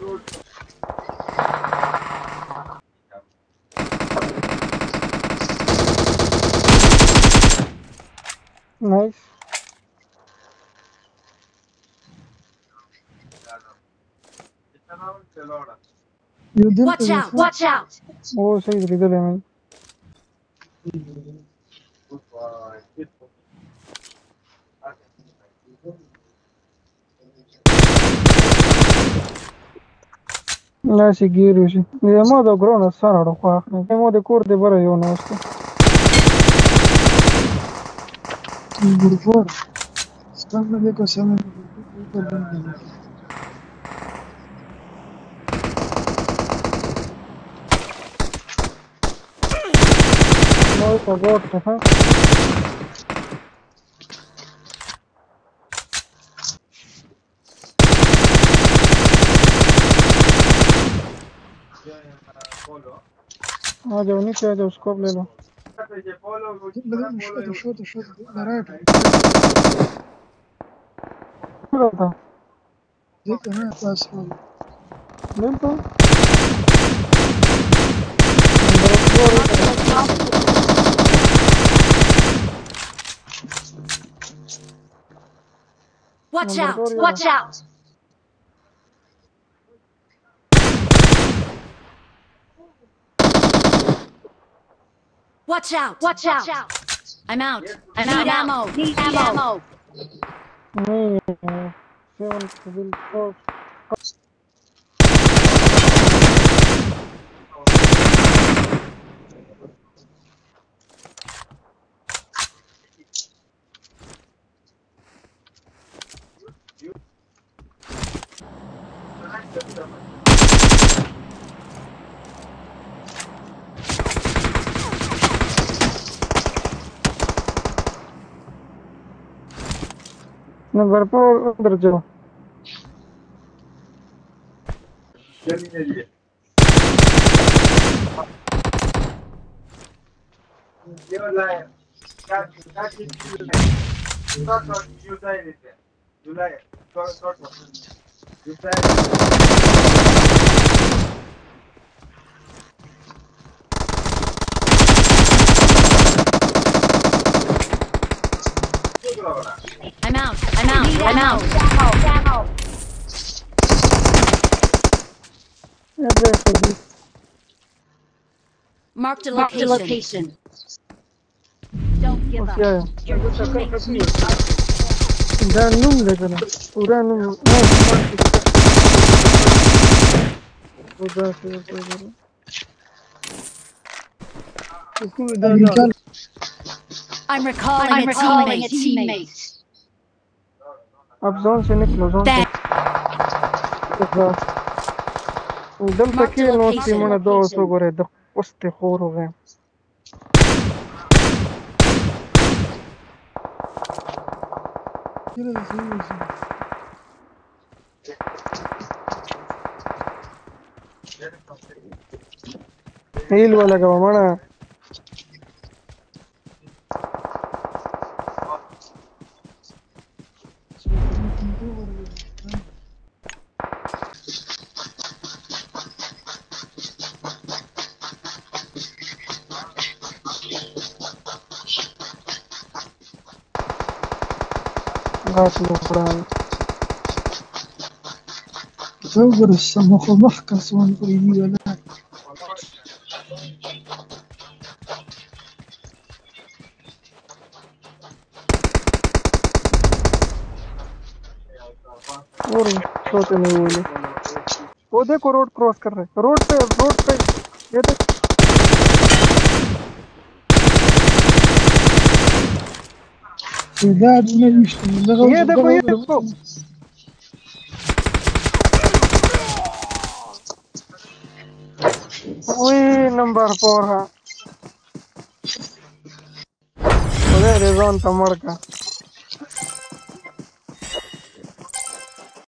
Nice. Watch out! Watch out! Oh, सही इधर है मैं. لا سيجيري وشي. إذا ما ده قرونا السنة رخوا أخنا. ما ده كور ده برا يونا وسط. Burford. Stava le cose a me. ما يتقور تفهم. जाओ नीचे आ जाओ स्कोप ले लो. شوت لرايت क्या था? ذيك انا اسفل नहीं तो. Watch out! Watch out! Watch out! Watch out! I'm out. I need ammo. Need ammo. नहीं 7 civil force. नंबर पर अंदर जाओ. I'm out. I'm out. I'm out. Address this. Marked a location. Don't give up. क्या है? जानूं लेकिन पूरा नूं. उधर से I'm recalling a teammate. अब जोन से निकलो जोन से. دم تكي نو سيمون دو سو غره د وست خور हो गए. هيل ولا كمان. غاټ لو قران تصور السمخ محكس والبريدي ولا और सोते नहीं बोले. वो देखो रोड क्रॉस कर रहे. रोड पे ये देख. ये देखो. वही नंबर 4 है. अरे रेजोन तमड़ का.